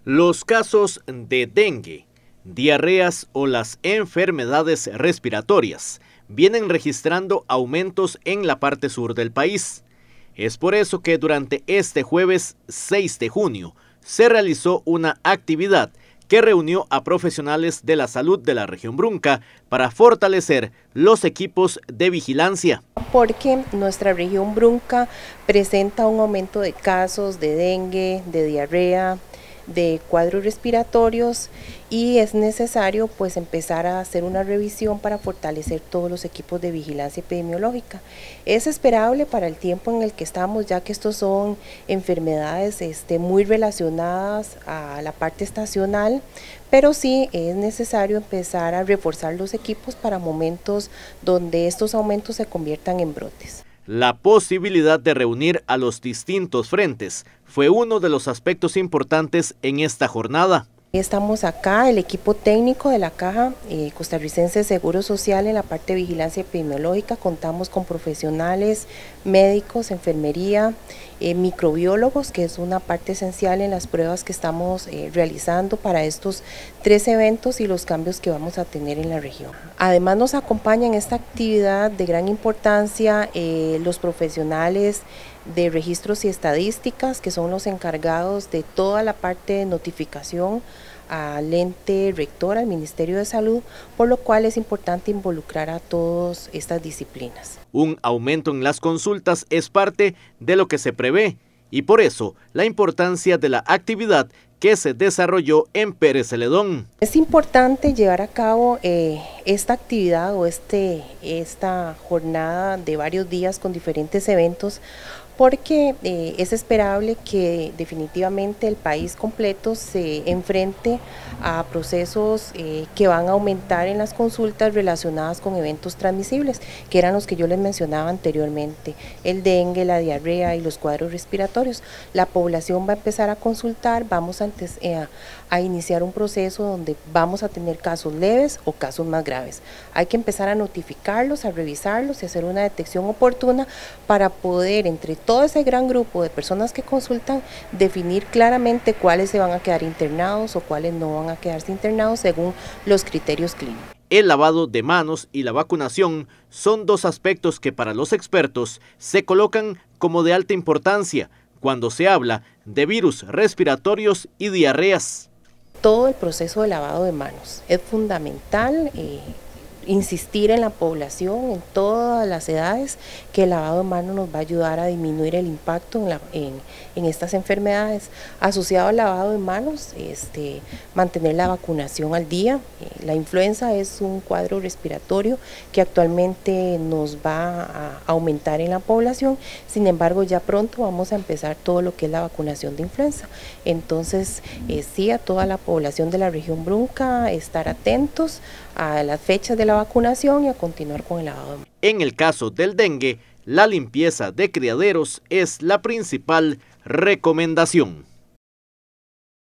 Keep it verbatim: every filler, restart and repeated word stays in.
Los casos de dengue, diarreas o las enfermedades respiratorias vienen registrando aumentos en la parte sur del país. Es por eso que durante este jueves seis de junio se realizó una actividad que reunió a profesionales de la salud de la región Brunca para fortalecer los equipos de vigilancia. Porque nuestra región Brunca presenta un aumento de casos de dengue, de diarrea, de cuadros respiratorios y es necesario pues empezar a hacer una revisión para fortalecer todos los equipos de vigilancia epidemiológica. Es esperable para el tiempo en el que estamos, ya que estos son enfermedades este, muy relacionadas a la parte estacional, pero sí es necesario empezar a reforzar los equipos para momentos donde estos aumentos se conviertan en brotes. La posibilidad de reunir a los distintos frentes fue uno de los aspectos importantes en esta jornada. Estamos acá, el equipo técnico de la Caja eh, Costarricense de Seguro Social en la parte de vigilancia epidemiológica. Contamos con profesionales, médicos, enfermería, eh, microbiólogos, que es una parte esencial en las pruebas que estamos eh, realizando para estos tres eventos y los cambios que vamos a tener en la región. Además nos acompaña en esta actividad de gran importancia eh, los profesionales de registros y estadísticas, que son los encargados de toda la parte de notificación al ente rector, al Ministerio de Salud, por lo cual es importante involucrar a todas estas disciplinas. Un aumento en las consultas es parte de lo que se prevé y por eso la importancia de la actividad que se desarrolló en Pérez Celedón. Es importante llevar a cabo eh, esta actividad o este, esta jornada de varios días con diferentes eventos, porque eh, es esperable que definitivamente el país completo se enfrente a procesos eh, que van a aumentar en las consultas relacionadas con eventos transmisibles, que eran los que yo les mencionaba anteriormente, el dengue, la diarrea y los cuadros respiratorios. La población va a empezar a consultar, vamos a, antes, eh, a, a iniciar un proceso donde vamos a tener casos leves o casos más graves. Hay que empezar a notificarlos, a revisarlos y hacer una detección oportuna para poder entre todo ese gran grupo de personas que consultan, definir claramente cuáles se van a quedar internados o cuáles no van a quedarse internados según los criterios clínicos. El lavado de manos y la vacunación son dos aspectos que para los expertos se colocan como de alta importancia cuando se habla de virus respiratorios y diarreas. Todo el proceso de lavado de manos es fundamental. Eh, insistir en la población, en todas las edades, que el lavado de manos nos va a ayudar a disminuir el impacto en, la, en, en estas enfermedades. Asociado al lavado de manos, este, mantener la vacunación al día. La influenza es un cuadro respiratorio que actualmente nos va a aumentar en la población, sin embargo ya pronto vamos a empezar todo lo que es la vacunación de influenza. Entonces eh, sí, a toda la población de la región Brunca estar atentos a las fechas de la vacunación y a continuar con el lavado de manos. En el caso del dengue, la limpieza de criaderos es la principal recomendación.